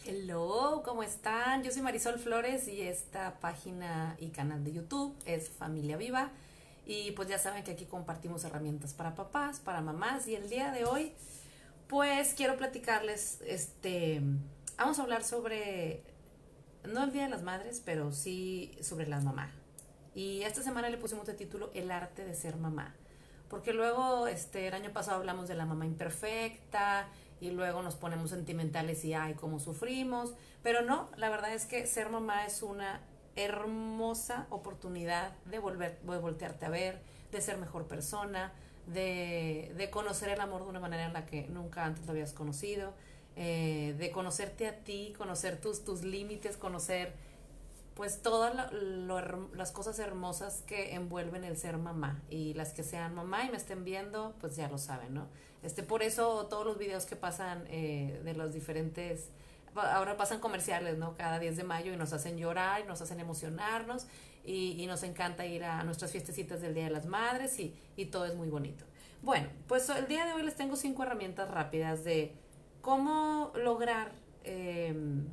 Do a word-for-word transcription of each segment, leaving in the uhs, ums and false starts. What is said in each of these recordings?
Hello, ¿cómo están? Yo soy Marisol Flores y esta página y canal de YouTube es Familia Viva. Y pues ya saben que aquí compartimos herramientas para papás, para mamás. Y el día de hoy, pues quiero platicarles, este, vamos a hablar sobre, no el Día de las Madres, pero sí sobre las mamás. Y esta semana le pusimos de título El arte de ser mamá. Porque luego, este, el año pasado hablamos de la mamá imperfecta y luego nos ponemos sentimentales y ay, cómo sufrimos. Pero no, la verdad es que ser mamá es una hermosa oportunidad de volver, de voltearte a ver, de ser mejor persona, de, de conocer el amor de una manera en la que nunca antes lo habías conocido, eh, de conocerte a ti, conocer tus, tus límites, conocer pues todas lo, lo, las cosas hermosas que envuelven el ser mamá, y las que sean mamá y me estén viendo pues ya lo saben, ¿no? Este, por eso todos los videos que pasan eh, de los diferentes, ahora pasan comerciales, ¿no? Cada diez de mayo y nos hacen llorar y nos hacen emocionarnos, y, y nos encanta ir a nuestras fiestecitas del Día de las Madres, y, y todo es muy bonito. Bueno, pues el día de hoy les tengo cinco herramientas rápidas de cómo lograr eh,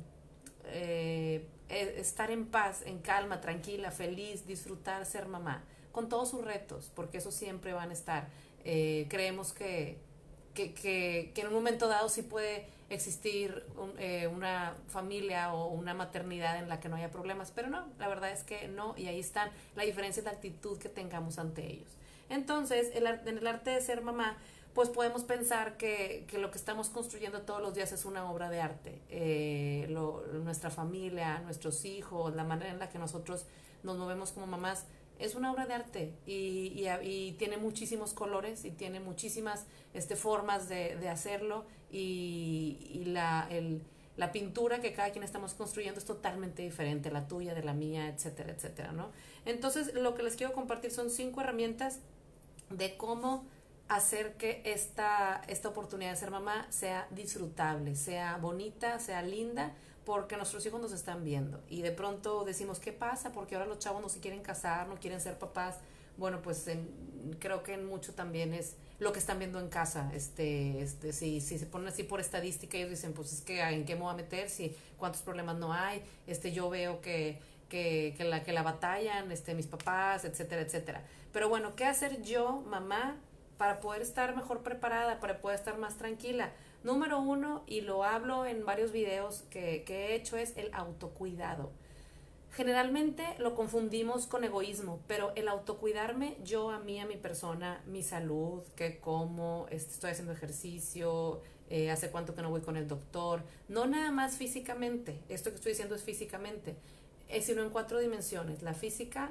eh, eh, estar en paz, en calma, tranquila, feliz, disfrutar ser mamá, con todos sus retos, porque eso siempre van a estar. Eh, creemos que, que, que, que, en un momento dado sí puede existir un, eh, una familia o una maternidad en la que no haya problemas, pero no, la verdad es que no, y ahí están. La diferencia es la actitud que tengamos ante ellos. Entonces, el, en el arte de ser mamá, pues podemos pensar que, que lo que estamos construyendo todos los días es una obra de arte. Eh, lo, nuestra familia, nuestros hijos, la manera en la que nosotros nos movemos como mamás, es una obra de arte, y, y, y tiene muchísimos colores y tiene muchísimas este, formas de, de hacerlo, y, y la, el, la pintura que cada quien estamos construyendo es totalmente diferente, la tuya, de la mía, etcétera, etcétera, ¿no? Entonces, lo que les quiero compartir son cinco herramientas de cómo hacer que esta, esta oportunidad de ser mamá sea disfrutable, sea bonita, sea linda, porque nuestros hijos nos están viendo y de pronto decimos, ¿qué pasa? Porque ahora los chavos no se quieren casar, no quieren ser papás. Bueno, pues en, creo que en mucho también es lo que están viendo en casa. Este, este, si, si se ponen así por estadística, ellos dicen, pues es que en qué me voy a meter, si cuántos problemas no hay, este, yo veo que, que, que la, que la batallan, este, mis papás, etcétera, etcétera. Pero bueno, ¿qué hacer yo, mamá, para poder estar mejor preparada, para poder estar más tranquila? Número uno, y lo hablo en varios videos que, que he hecho, es el autocuidado. Generalmente lo confundimos con egoísmo, pero el autocuidarme, yo a mí, a mi persona, mi salud, que como, estoy haciendo ejercicio, eh, hace cuánto que no voy con el doctor, no nada más físicamente, esto que estoy diciendo es físicamente, eh, sino en cuatro dimensiones: la física,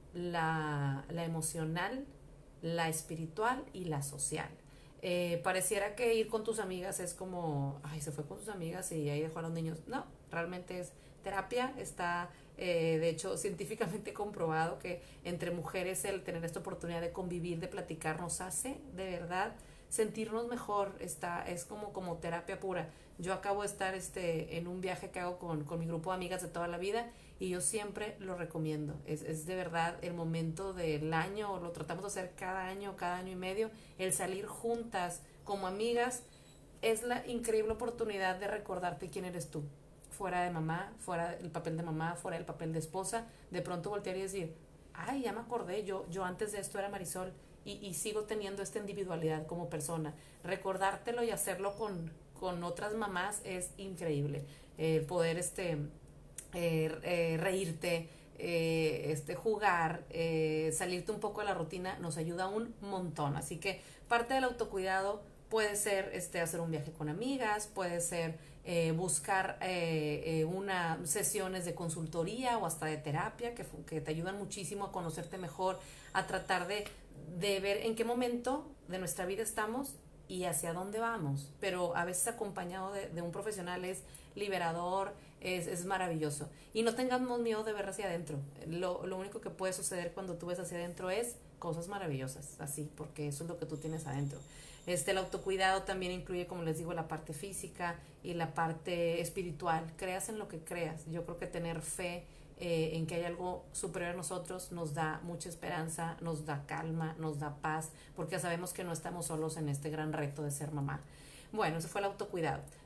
la, la emocional, la espiritual y la social. Eh, pareciera que ir con tus amigas es como, ay, se fue con sus amigas y ahí dejó a los niños. No, realmente es terapia. Está, eh, de hecho, científicamente comprobado que entre mujeres el tener esta oportunidad de convivir, de platicar, nos hace de verdad sentirnos mejor. Está, es como, como terapia pura. Yo acabo de estar este, en un viaje que hago con, con mi grupo de amigas de toda la vida, y yo siempre lo recomiendo. Es, es de verdad el momento del año, lo tratamos de hacer cada año, cada año y medio, el salir juntas como amigas. Es la increíble oportunidad de recordarte quién eres tú, fuera de mamá, fuera del papel de mamá, fuera del papel de esposa. De pronto voltear y decir, ay, ya me acordé, yo, yo antes de esto era Marisol, y, y sigo teniendo esta individualidad como persona. Recordártelo y hacerlo con, con otras mamás es increíble. El eh, poder este eh, eh, reírte, eh, este, jugar, eh, salirte un poco de la rutina, nos ayuda un montón. Así que parte del autocuidado puede ser este, hacer un viaje con amigas, puede ser eh, buscar eh, eh, una sesiones de consultoría o hasta de terapia que, que te ayudan muchísimo a conocerte mejor, a tratar de, de ver en qué momento de nuestra vida estamos y hacia dónde vamos, pero a veces acompañado de, de un profesional es liberador, es, es maravilloso. Y no tengamos miedo de ver hacia adentro. Lo, lo único que puede suceder cuando tú ves hacia adentro es cosas maravillosas, así, porque eso es lo que tú tienes adentro. Este, el autocuidado también incluye, como les digo, la parte física y la parte espiritual. Creas en lo que creas. Yo creo que tener fe eh, en que hay algo superior a nosotros nos da mucha esperanza, nos da calma, nos da paz, porque sabemos que no estamos solos en este gran reto de ser mamá. Bueno, eso fue el autocuidado.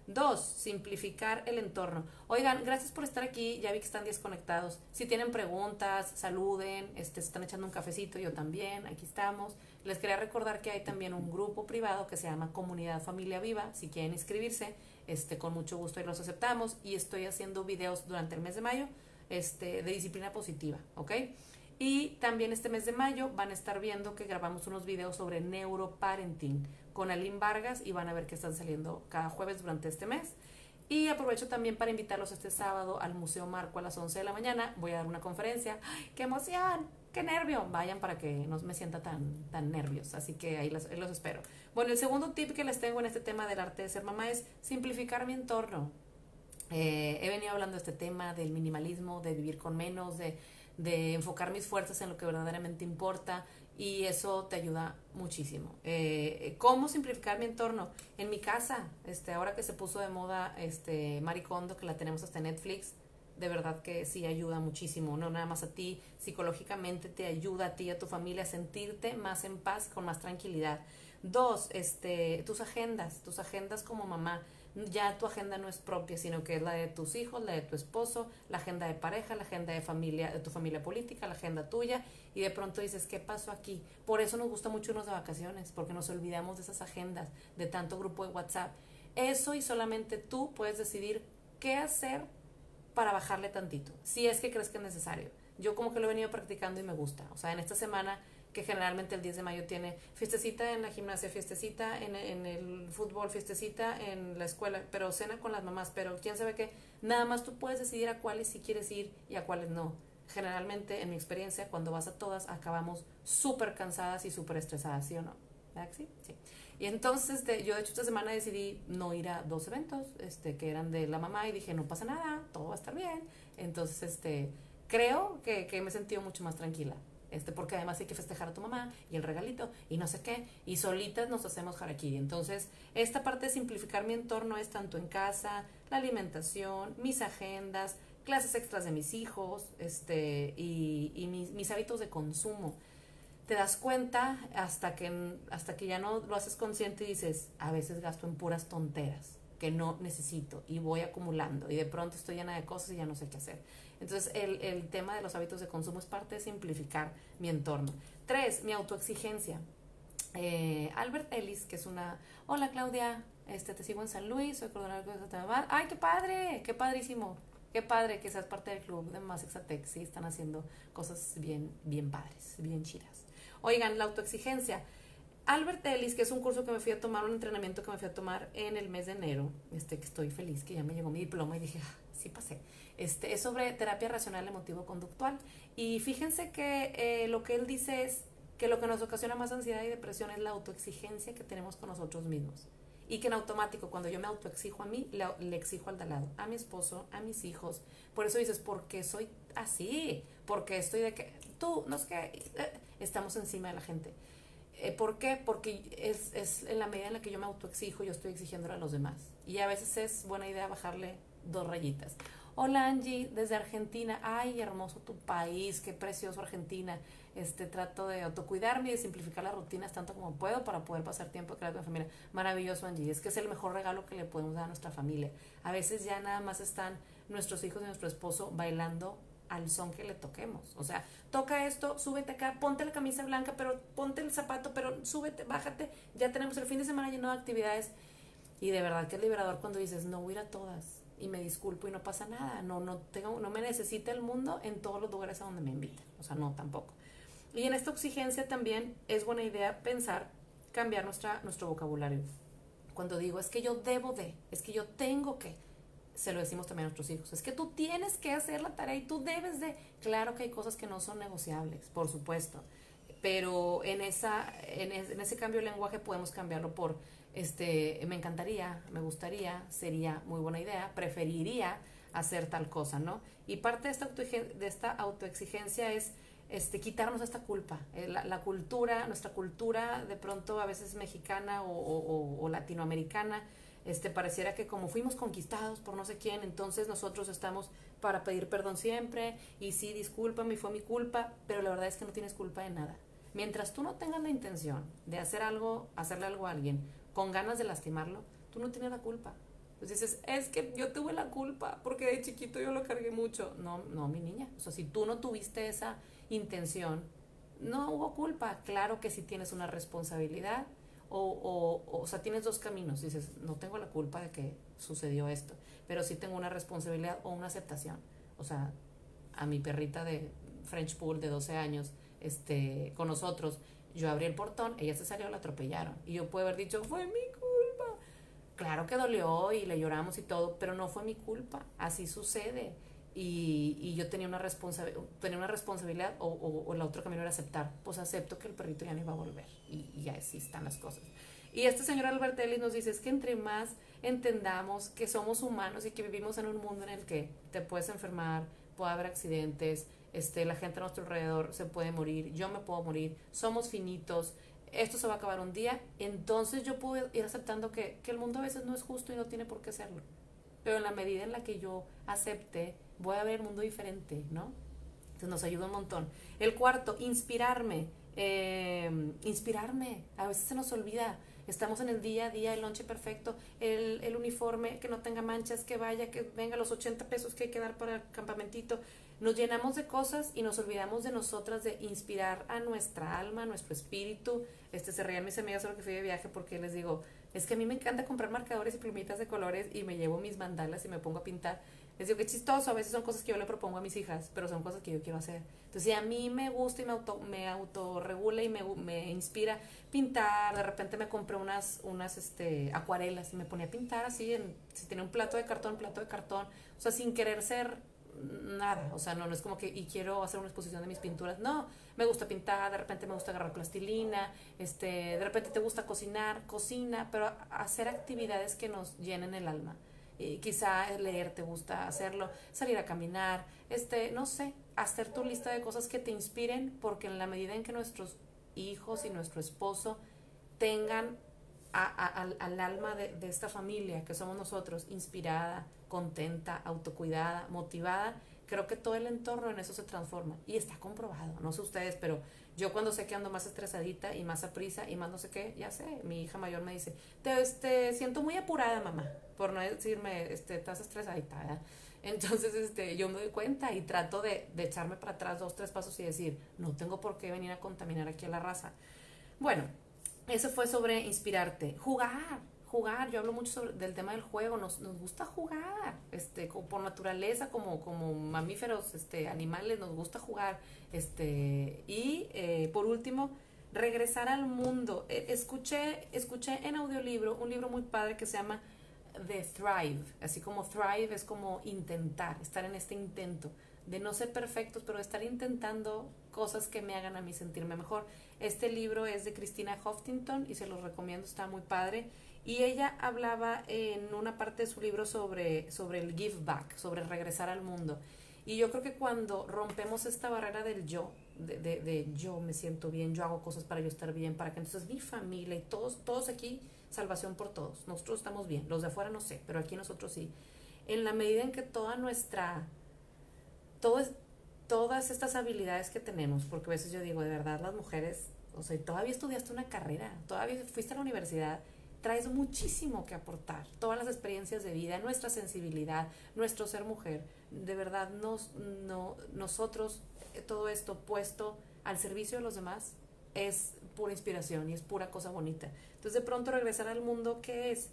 Dos, simplificar el entorno. Oigan, gracias por estar aquí, ya vi que están diez conectados. Si tienen preguntas, saluden, este, se están echando un cafecito, yo también, aquí estamos. Les quería recordar que hay también un grupo privado que se llama Comunidad Familia Viva, si quieren inscribirse, este, con mucho gusto y los aceptamos. Y estoy haciendo videos durante el mes de mayo, este, de disciplina positiva, ¿ok? Y también este mes de mayo van a estar viendo que grabamos unos videos sobre neuroparenting con Aline Vargas y van a ver que están saliendo cada jueves durante este mes. Y aprovecho también para invitarlos este sábado al Museo Marco a las once de la mañana. Voy a dar una conferencia. ¡Ay, qué emoción! ¡Qué nervio! Vayan para que no me sienta tan, tan nervios. Así que ahí los, ahí los espero. Bueno, el segundo tip que les tengo en este tema del arte de ser mamá es simplificar mi entorno. Eh, he venido hablando de este tema del minimalismo, de vivir con menos, de de enfocar mis fuerzas en lo que verdaderamente importa y eso te ayuda muchísimo. Eh, ¿Cómo simplificar mi entorno? En mi casa, este, ahora que se puso de moda este, Marie Kondo, que la tenemos hasta en Netflix, de verdad que sí ayuda muchísimo, no nada más a ti, psicológicamente te ayuda a ti y a tu familia a sentirte más en paz, con más tranquilidad. Dos, este, tus agendas, tus agendas como mamá. Ya tu agenda no es propia, sino que es la de tus hijos, la de tu esposo, la agenda de pareja, la agenda de familia, de tu familia política, la agenda tuya, y de pronto dices, ¿qué pasó aquí? Por eso nos gusta mucho irnos de vacaciones, porque nos olvidamos de esas agendas, de tanto grupo de WhatsApp. Eso y solamente tú puedes decidir qué hacer para bajarle tantito, si es que crees que es necesario. Yo como que lo he venido practicando y me gusta. O sea, en esta semana que generalmente el diez de mayo tiene fiestecita en la gimnasia, fiestecita en, en el fútbol, fiestecita en la escuela, pero cena con las mamás, pero quién sabe qué, nada más tú puedes decidir a cuáles sí quieres ir y a cuáles no. Generalmente, en mi experiencia, cuando vas a todas, acabamos súper cansadas y súper estresadas, ¿sí o no? ¿Verdad que sí? Sí. Y entonces, este, yo de hecho esta semana decidí no ir a dos eventos, este, que eran de la mamá, y dije, no pasa nada, todo va a estar bien. Entonces, este, creo que, que me he sentido mucho más tranquila. Este, porque además hay que festejar a tu mamá y el regalito y no sé qué, y solitas nos hacemos harakiri. Entonces, esta parte de simplificar mi entorno es tanto en casa, la alimentación, mis agendas, clases extras de mis hijos, este, y, y mis, mis hábitos de consumo. Te das cuenta hasta que, hasta que ya no lo haces consciente y dices, a veces gasto en puras tonteras que no necesito y voy acumulando y de pronto estoy llena de cosas y ya no sé qué hacer. Entonces el, el tema de los hábitos de consumo es parte de simplificar mi entorno. Tres, mi autoexigencia. Eh, Albert Ellis, que es una, hola Claudia, este, te sigo en San Luis, soy coordinador de Guatemala. ¡Ay, qué padre! ¡Qué padrísimo! Qué padre que seas parte del club de Más Exatec, sí, están haciendo cosas bien, bien padres, bien chidas. Oigan, la autoexigencia. Albert Ellis, que es un curso que me fui a tomar, un entrenamiento que me fui a tomar en el mes de enero, este, que estoy feliz, que ya me llegó mi diploma y dije, ah, sí pasé. Este, es sobre terapia racional emotivo-conductual. Y fíjense que eh, lo que él dice es que lo que nos ocasiona más ansiedad y depresión es la autoexigencia que tenemos con nosotros mismos. Y que en automático, cuando yo me autoexijo a mí, le, le exijo al de al lado, a mi esposo, a mis hijos. Por eso dices, ¿por qué soy así? ¿Por qué estoy de que tú, no es que eh, estamos encima de la gente? Eh, ¿Por qué? Porque es, es en la medida en la que yo me autoexijo, yo estoy exigiendo a los demás. Y a veces es buena idea bajarle dos rayitas. Hola Angie, desde Argentina. Ay, hermoso tu país, qué precioso Argentina. Este, trato de autocuidarme y de simplificar las rutinas tanto como puedo para poder pasar tiempo con mi familia. Maravilloso, Angie. Es que es el mejor regalo que le podemos dar a nuestra familia. A veces ya nada más están nuestros hijos y nuestro esposo bailando al son que le toquemos. O sea, toca esto, súbete acá, ponte la camisa blanca, pero ponte el zapato, pero súbete, bájate. Ya tenemos el fin de semana lleno de actividades. Y de verdad que es liberador cuando dices, no voy a ir a todas y me disculpo y no pasa nada. No, no, tengo, no me necesita el mundo en todos los lugares a donde me invitan. O sea, no, tampoco. Y en esta exigencia también es buena idea pensar, cambiar nuestra, nuestro vocabulario. Cuando digo, es que yo debo de, es que yo tengo que, se lo decimos también a nuestros hijos, es que tú tienes que hacer la tarea y tú debes de. Claro que hay cosas que no son negociables, por supuesto, pero en, esa, en, es, en ese cambio de lenguaje podemos cambiarlo por, este, me encantaría, me gustaría, sería muy buena idea, preferiría hacer tal cosa, ¿no? Y parte de esta, autoexigencia, de esta autoexigencia es este, quitarnos esta culpa. Eh, la, la cultura, nuestra cultura de pronto a veces mexicana o, o, o latinoamericana, este, pareciera que como fuimos conquistados por no sé quién, entonces nosotros estamos para pedir perdón siempre, y sí, discúlpame, fue mi culpa, pero la verdad es que no tienes culpa de nada. Mientras tú no tengas la intención de hacer algo, hacerle algo a alguien con ganas de lastimarlo, tú no tienes la culpa. Entonces dices, es que yo tuve la culpa porque de chiquito yo lo cargué mucho. No, no, mi niña. O sea, si tú no tuviste esa intención, no hubo culpa. Claro que sí tienes una responsabilidad o, o, o, o sea, tienes dos caminos. Dices, no tengo la culpa de que sucedió esto, pero sí tengo una responsabilidad o una aceptación. O sea, a mi perrita de French Poodle de doce años, este, con nosotros, yo abrí el portón, ella se salió, la atropellaron. Y yo puedo haber dicho, fue mi culpa. Claro que dolió y le lloramos y todo, pero no fue mi culpa. Así sucede. Y, y yo tenía una, responsa tenía una responsabilidad o, o, o el otro camino era aceptar. Pues acepto que el perrito ya no iba a volver. Y, y así están las cosas. Y este señor Albertelli nos dice, es que entre más entendamos que somos humanos y que vivimos en un mundo en el que te puedes enfermar, puede haber accidentes, este, la gente a nuestro alrededor se puede morir, yo me puedo morir, somos finitos, esto se va a acabar un día, entonces yo puedo ir aceptando que, que el mundo a veces no es justo y no tiene por qué serlo. Pero en la medida en la que yo acepte, voy a ver un mundo diferente, ¿no? Entonces nos ayuda un montón. El cuarto, inspirarme. Eh, inspirarme. A veces se nos olvida. Estamos en el día a día, el lonche perfecto, el, el uniforme que no tenga manchas, que vaya, que venga los ochenta pesos que hay que dar para el campamentito. Nos llenamos de cosas y nos olvidamos de nosotras, de inspirar a nuestra alma, a nuestro espíritu. Este, se reían mis amigas sobre que fui de viaje porque les digo, es que a mí me encanta comprar marcadores y plumitas de colores y me llevo mis mandalas y me pongo a pintar. Les digo que chistoso, a veces son cosas que yo le propongo a mis hijas, pero son cosas que yo quiero hacer. Entonces, si a mí me gusta y me, auto, me autorregula y me, me inspira pintar, de repente me compré unas, unas este, acuarelas y me ponía a pintar así, en, si tenía un plato de cartón, plato de cartón, o sea, sin querer ser nada, o sea, no, no es como que y quiero hacer una exposición de mis pinturas, no, me gusta pintar, de repente me gusta agarrar plastilina, este, de repente te gusta cocinar, cocina, pero hacer actividades que nos llenen el alma. Y quizá leer te gusta hacerlo, salir a caminar, este, no sé, hacer tu lista de cosas que te inspiren, porque en la medida en que nuestros hijos y nuestro esposo tengan a, a, al, al alma de, de esta familia que somos nosotros, inspirada, contenta, autocuidada, motivada, creo que todo el entorno en eso se transforma y está comprobado, no sé ustedes, pero yo cuando sé que ando más estresadita y más aprisa y más no sé qué, ya sé, mi hija mayor me dice, te este, siento muy apurada, mamá, por no decirme, este, estás estresadita, ¿verdad? Entonces, este, yo me doy cuenta y trato de, de echarme para atrás dos, tres pasos y decir, no tengo por qué venir a contaminar aquí a la raza. Bueno, eso fue sobre inspirarte. Jugar, jugar. Yo hablo mucho sobre, del tema del juego. Nos, nos gusta jugar. Este, como por naturaleza, como, como mamíferos, este, animales, nos gusta jugar. Este, y eh, por último, regresar al mundo. Eh, escuché, escuché en audiolibro un libro muy padre que se llama The Thrive. Así como thrive es como intentar, estar en este intento de no ser perfectos, pero de estar intentando cosas que me hagan a mí sentirme mejor. Este libro es de Christina Houghton y se los recomiendo, está muy padre. Y ella hablaba en una parte de su libro sobre, sobre el give back, sobre regresar al mundo. Y yo creo que cuando rompemos esta barrera del yo, de, de, de yo me siento bien, yo hago cosas para yo estar bien, para que entonces mi familia y todos, todos aquí, salvación por todos. Nosotros estamos bien, los de afuera no sé, pero aquí nosotros sí. En la medida en que toda nuestra todo es, todas estas habilidades que tenemos, porque a veces yo digo, de verdad, las mujeres, o sea, todavía estudiaste una carrera, todavía fuiste a la universidad, traes muchísimo que aportar, todas las experiencias de vida, nuestra sensibilidad, nuestro ser mujer, de verdad, nos, no, nosotros, todo esto puesto al servicio de los demás, es pura inspiración y es pura cosa bonita. Entonces, de pronto regresar al mundo, ¿qué es?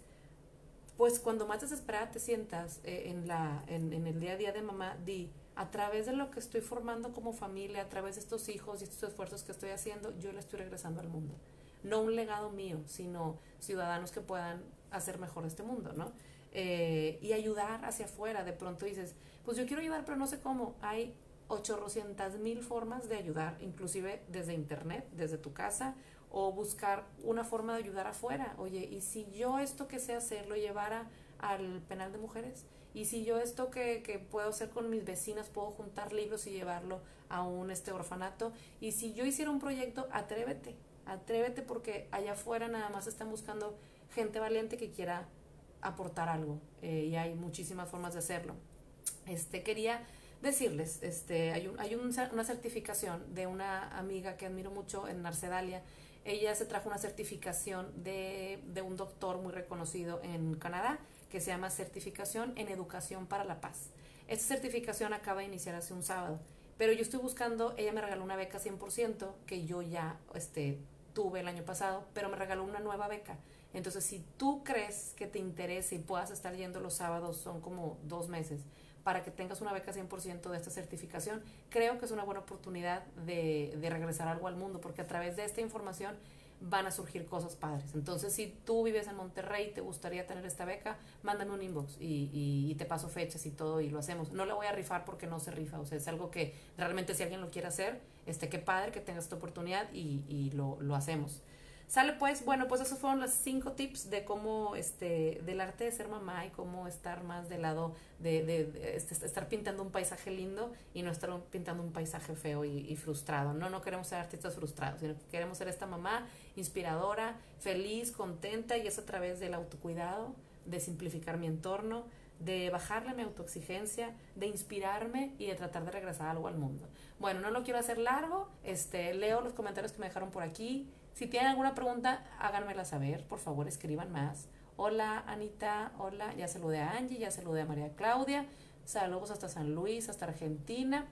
Pues cuando más desesperada te sientas eh, en, la, en, en el día a día de mamá, di, a través de lo que estoy formando como familia, a través de estos hijos y estos esfuerzos que estoy haciendo, yo le estoy regresando al mundo. No un legado mío, sino ciudadanos que puedan hacer mejor este mundo, ¿no? Eh, y ayudar hacia afuera. De pronto dices, pues yo quiero ayudar, pero no sé cómo. Hay ochocientas mil formas de ayudar, inclusive desde internet, desde tu casa, o buscar una forma de ayudar afuera. Oye, ¿y si yo esto que sé hacer lo llevara al penal de mujeres? Y si yo esto que, que puedo hacer con mis vecinas, puedo juntar libros y llevarlo a un este orfanato. Y si yo hiciera un proyecto, atrévete, atrévete porque allá afuera nada más están buscando gente valiente que quiera aportar algo. Eh, y hay muchísimas formas de hacerlo. Este, quería decirles, este, hay, un, hay un, una certificación de una amiga que admiro mucho en Narcedalia. Ella se trajo una certificación de, de un doctor muy reconocido en Canadá, que se llama Certificación en Educación para la Paz. Esta certificación acaba de iniciar hace un sábado, pero yo estoy buscando, ella me regaló una beca cien por ciento que yo ya este, tuve el año pasado, pero me regaló una nueva beca. Entonces, si tú crees que te interesa y puedas estar yendo los sábados, son como dos meses, para que tengas una beca cien por ciento de esta certificación, creo que es una buena oportunidad de, de regresar algo al mundo, porque a través de esta información van a surgir cosas padres. Entonces, si tú vives en Monterrey y te gustaría tener esta beca, mándame un inbox y, y, y te paso fechas y todo y lo hacemos. No la voy a rifar porque no se rifa, o sea, es algo que realmente si alguien lo quiere hacer, este, qué padre que tengas esta oportunidad y, y lo, lo hacemos. Sale pues, bueno, pues esos fueron los cinco tips de cómo, este, del arte de ser mamá y cómo estar más del lado de, de, de este, estar pintando un paisaje lindo y no estar pintando un paisaje feo y, y frustrado. No, no queremos ser artistas frustrados, sino que queremos ser esta mamá inspiradora, feliz, contenta, y es a través del autocuidado, de simplificar mi entorno, de bajarle mi autoexigencia, de inspirarme y de tratar de regresar algo al mundo. Bueno, no lo quiero hacer largo, este, leo los comentarios que me dejaron por aquí. Si tienen alguna pregunta, háganmela saber, por favor, escriban más. Hola, Anita, hola, ya saludé a Angie, ya saludé a María Claudia, saludos hasta San Luis, hasta Argentina.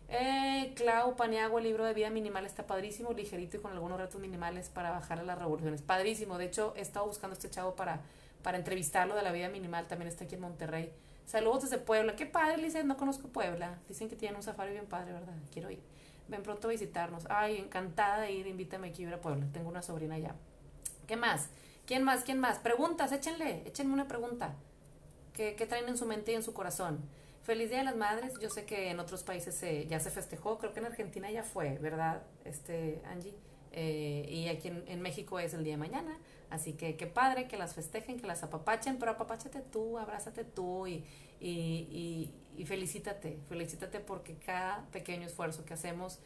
Eh, Clau Paniagua, el libro de vida minimal está padrísimo, ligerito y con algunos retos minimales para bajar a las revoluciones. Padrísimo, de hecho, he estado buscando a este chavo para, para entrevistarlo de la vida minimal, también está aquí en Monterrey. Saludos desde Puebla, qué padre, Lizeth, no conozco Puebla, dicen que tienen un safari bien padre, ¿verdad? Quiero ir. Ven pronto a visitarnos. Ay, encantada de ir, invítame aquí a ir a Puebla. Tengo una sobrina allá. ¿Qué más? ¿Quién más? ¿Quién más? Preguntas, échenle, échenme una pregunta. ¿Qué, qué traen en su mente y en su corazón? Feliz Día de las Madres. Yo sé que en otros países se, ya se festejó. Creo que en Argentina ya fue, ¿verdad, este, Angie? Eh, y aquí en, en México es el día de mañana. Así que qué padre que las festejen, que las apapachen, pero apapáchate tú, abrázate tú y, y, y, y felicítate, felicítate porque cada pequeño esfuerzo que hacemos,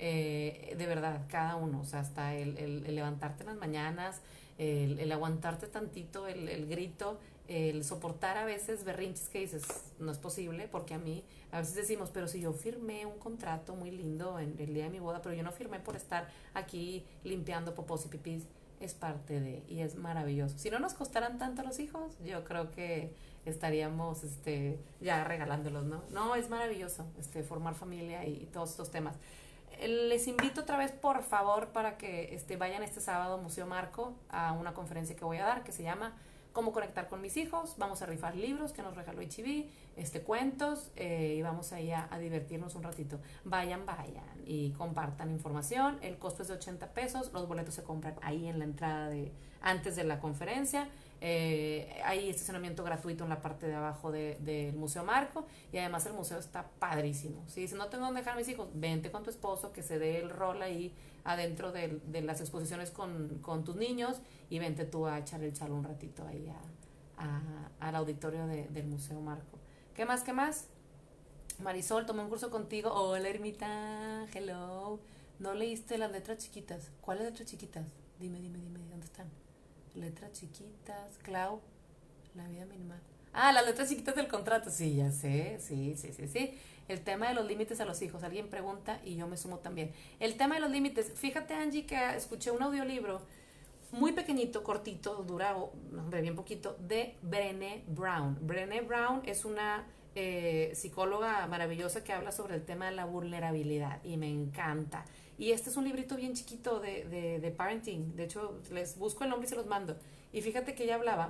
eh, de verdad, cada uno, o sea, hasta el, el, el levantarte en las mañanas, el, el aguantarte tantito, el, el grito, el soportar a veces berrinches que dices, no es posible, porque a mí, a veces decimos, pero si yo firmé un contrato muy lindo en el día de mi boda, pero yo no firmé por estar aquí limpiando popós y pipís, es parte de, y es maravilloso. Si no nos costaran tanto los hijos, yo creo que estaríamos este, ya regalándolos, ¿no? No, es maravilloso este, formar familia y, y todos estos temas. Eh, Les invito otra vez, por favor, para que este, vayan este sábado a Museo Marco a una conferencia que voy a dar que se llama Cómo conectar con mis hijos. Vamos a rifar libros que nos regaló H B, este, cuentos, eh, y vamos ahí a, a divertirnos un ratito. Vayan, vayan y compartan información. El costo es de ochenta pesos. Los boletos se compran ahí en la entrada de antes de la conferencia. Eh, hay estacionamiento gratuito en la parte de abajo del de, de Museo Marco, y además el museo está padrísimo. Si dices, no tengo dónde dejar a mis hijos, vente con tu esposo que se dé el rol ahí adentro de, de las exposiciones con, con tus niños, y vente tú a echar el chalo un ratito ahí a, a, al auditorio de, del Museo Marco. ¿Qué más? ¿Qué más? Marisol, tomé un curso contigo. Hola, Ermita, hello. ¿No leíste las letras chiquitas? ¿Cuáles letras chiquitas? Dime, dime, dime, ¿dónde están? Letras chiquitas, Clau, la vida minimal. Ah, las letras chiquitas del contrato. Sí, ya sé, sí, sí, sí, sí. El tema de los límites a los hijos. Alguien pregunta y yo me sumo también. El tema de los límites. Fíjate, Angie, que escuché un audiolibro muy pequeñito, cortito, dura, hombre, bien poquito, de Brené Brown. Brené Brown es una eh, psicóloga maravillosa que habla sobre el tema de la vulnerabilidad y me encanta. Y este es un librito bien chiquito de, de, de parenting. De hecho, les busco el nombre y se los mando. Y fíjate que ella hablaba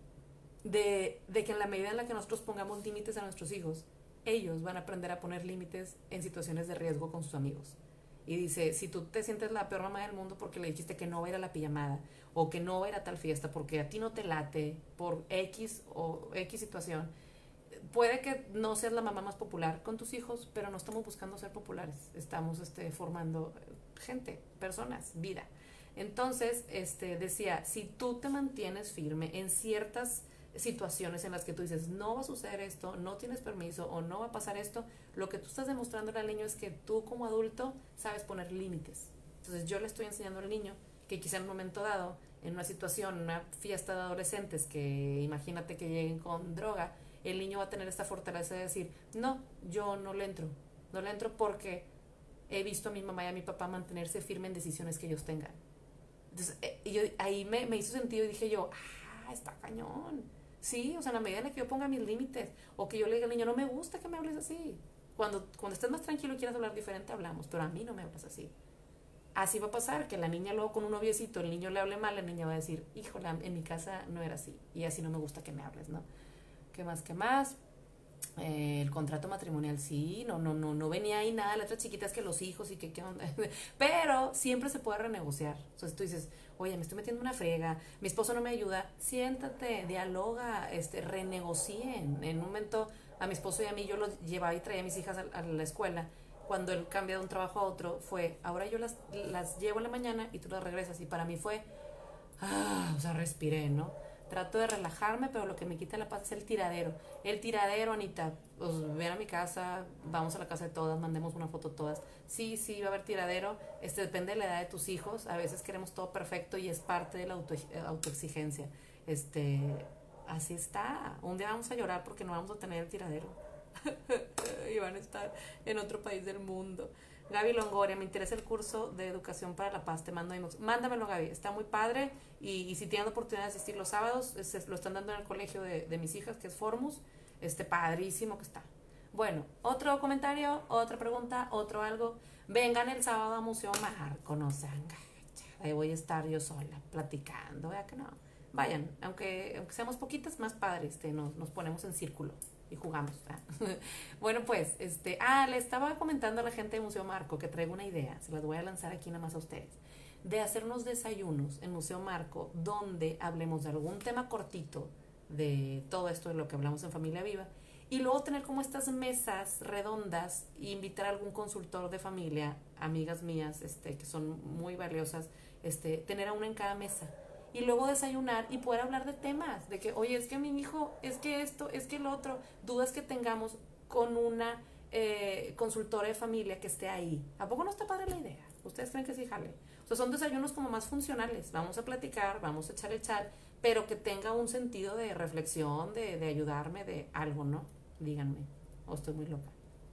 de, de que en la medida en la que nosotros pongamos límites a nuestros hijos, ellos van a aprender a poner límites en situaciones de riesgo con sus amigos. Y dice, si tú te sientes la peor mamá del mundo porque le dijiste que no va a ir a la pijamada, o que no va a ir a tal fiesta porque a ti no te late por X o X situación, puede que no seas la mamá más popular con tus hijos, pero no estamos buscando ser populares, estamos este, formando gente, personas, vida. Entonces, este, decía, si tú te mantienes firme en ciertas situaciones en las que tú dices, no va a suceder esto, no tienes permiso o no va a pasar esto, lo que tú estás demostrando al niño es que tú como adulto sabes poner límites. Entonces yo le estoy enseñando al niño que quizá en un momento dado, en una situación, una fiesta de adolescentes, que imagínate que lleguen con droga, el niño va a tener esta fortaleza de decir, no, yo no le entro, no le entro porque he visto a mi mamá y a mi papá mantenerse firme en decisiones que ellos tengan. Entonces, eh, yo, ahí me, me hizo sentido y dije yo, ah, está cañón. Sí, o sea, en la medida en la que yo ponga mis límites o que yo le diga al niño, no me gusta que me hables así. Cuando, cuando estés más tranquilo y quieras hablar diferente, hablamos, pero a mí no me hablas así. Así va a pasar, que la niña luego con un noviecito, el niño le hable mal, la niña va a decir, híjole, en mi casa no era así y así no me gusta que me hables, ¿no? ¿Qué más, qué más? Eh, el contrato matrimonial, sí, no, no, no, no venía ahí nada, letras chiquitas que los hijos y que qué onda, pero siempre se puede renegociar. Entonces tú dices, oye, me estoy metiendo una frega, mi esposo no me ayuda, siéntate, dialoga, este, renegocien. En un momento a mi esposo y a mí yo los llevaba y traía a mis hijas a, a la escuela. Cuando él cambia de un trabajo a otro, fue, ahora yo las, las llevo en la mañana y tú las regresas. Y para mí fue, ah, o sea, respiré, ¿no? Trato de relajarme, pero lo que me quita la paz es el tiradero. El tiradero, Anita, pues ven a mi casa, vamos a la casa de todas, mandemos una foto todas. Sí, sí, va a haber tiradero. Este depende de la edad de tus hijos. A veces queremos todo perfecto y es parte de la auto, autoexigencia. Este, así está. Un día vamos a llorar porque no vamos a tener el tiradero. Y van a estar en otro país del mundo. Gaby Longoria, me interesa el curso de educación para la paz, te mando inbox. Mándamelo, Gaby, está muy padre. Y, y si tienen la oportunidad de asistir los sábados, es, lo están dando en el colegio de, de mis hijas, que es Formus. Este, padrísimo que está. Bueno, otro comentario, otra pregunta, otro algo. Vengan el sábado a Museo Marco, no sean gachas. Ahí voy a estar yo sola, platicando, vea que no. Vayan, aunque, aunque seamos poquitas, más padres, este, nos, nos ponemos en círculo y jugamos. ¿eh? Bueno, pues, este, ah, le estaba comentando a la gente de Museo Marco que traigo una idea, se las voy a lanzar aquí nada más a ustedes, de hacer unos desayunos en Museo Marco donde hablemos de algún tema cortito de todo esto de lo que hablamos en Familia Viva y luego tener como estas mesas redondas e invitar a algún consultor de familia, amigas mías, este, que son muy valiosas, este, tener a una en cada mesa y luego desayunar y poder hablar de temas, de que, oye, es que mi hijo, es que esto, es que el otro, dudas que tengamos con una eh, consultora de familia que esté ahí. ¿A poco no está padre la idea? ¿Ustedes creen que sí jale? O sea, son desayunos como más funcionales, vamos a platicar, vamos a echar el chat, pero que tenga un sentido de reflexión, de, de ayudarme, de algo, ¿no? Díganme, o estoy muy loca.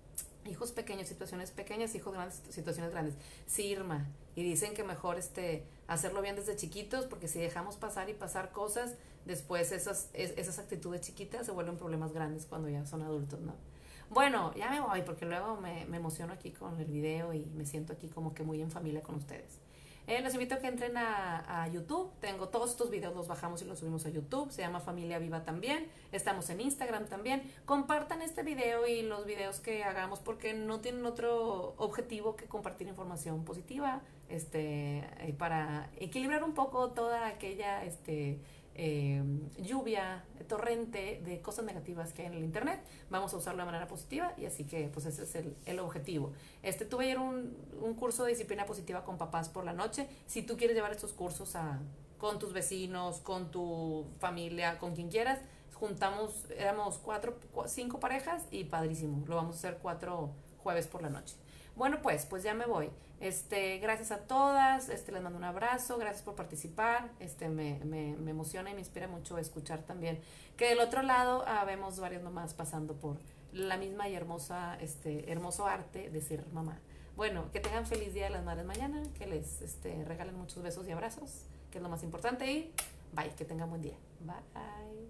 Hijos pequeños, situaciones pequeñas, hijos grandes, situaciones grandes. Sí, Irma, y dicen que mejor este hacerlo bien desde chiquitos, porque si dejamos pasar y pasar cosas, después esas, es, esas actitudes chiquitas se vuelven problemas grandes cuando ya son adultos, ¿no? Bueno, ya me voy, porque luego me, me emociono aquí con el video y me siento aquí como que muy en familia con ustedes. Eh, los invito a que entren a, a YouTube. Tengo todos estos videos, los bajamos y los subimos a YouTube. Se llama Familia Viva también. Estamos en Instagram también. Compartan este video y los videos que hagamos porque no tienen otro objetivo que compartir información positiva, este, eh, para equilibrar un poco toda aquella este, eh, lluvia, torrente de cosas negativas que hay en el internet. Vamos a usarlo de manera positiva y así que pues ese es el, el objetivo. Este, tuve ayer un, un curso de disciplina positiva con papás por la noche. Si tú quieres llevar estos cursos a, con tus vecinos, con tu familia, con quien quieras, juntamos, éramos cuatro, cinco parejas y padrísimo. Lo vamos a hacer cuatro jueves por la noche. Bueno, pues, pues ya me voy. Este, gracias a todas, este, les mando un abrazo, gracias por participar, este, me, me, me emociona y me inspira mucho escuchar también que del otro lado ah, vemos varias mamás pasando por la misma y hermosa, este, hermoso arte de ser mamá. Bueno, que tengan feliz Día de las Madres mañana, que les este, regalen muchos besos y abrazos, que es lo más importante y bye, que tengan buen día. Bye.